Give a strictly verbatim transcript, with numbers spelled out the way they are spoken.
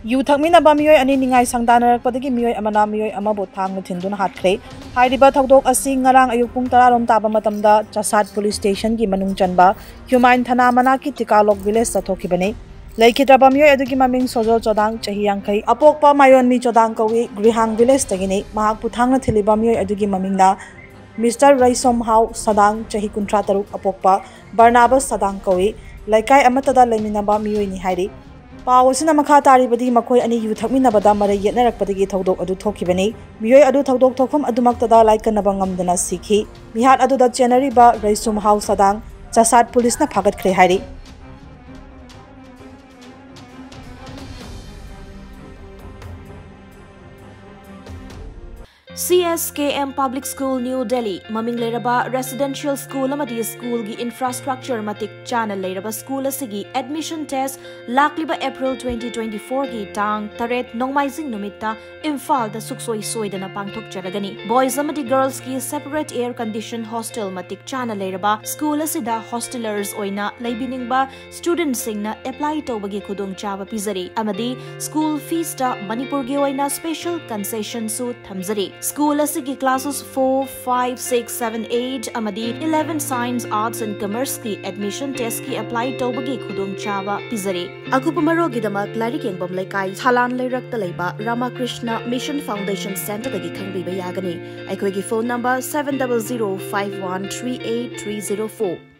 yu thakminnaba Meeoi ani ningai sangdanarapodagi Meeoi amana Meeoi amabu Thang Thinduna Hatkhre hairiba thodok asi ngarang ayuk pung tara rom taba matamda Chasat police station gi manung chanba Humain thana manaki Tikalok village sathokibani laikhidraba Meeoi adugi maming Sojol Chodang chahi yankai apokpa mayon mi Chodang kawi Grihang village tagini mahak puthangna thiliba Meeoi adugi mamingna Mister Raisom Hau Sadang chahi kuntra taruk apokpa Barnabas Sadang kawi laikai amatada laiminaba Meeoi ni hairi Pawasina makha taribadi makhoi ani yu thakminnabada marai yetnarakpadagi thodok adu thokibani Meeoi adu thodok thokham adumaktada laikanaba ngamdana sikhi mihat aduda chenariba Raisum Hau Sadang Chasat police na phagatkhre hairi C S K M Public School New Delhi maming leiraba residential school amadi school gi infrastructure matik chana leiraba school asigi admission test lakliba April twenty twenty-four gi tang taret nongmaising numitta Imphal da suksoi soidana pangthok charagani boys amadi girls gi separate air conditioned hostel matik chana leiraba school asida hostelers oina leibiningba students singna apply tawbagi khudong chaba pizari amadi school fees da Manipur gi oina special concession su thamzari School asigi classes four, five, six, seven, eight amadi eleven science, arts and commerce ki admission test ki apply tawbagi khudong chaba pizari akupamaro gidamak larik yengbom laikai thalan leirak ta leiba Ramakrishna Mission Foundation Center dagi khangbiba yagani aikoi gi phone number seven zero zero five one three eight three zero four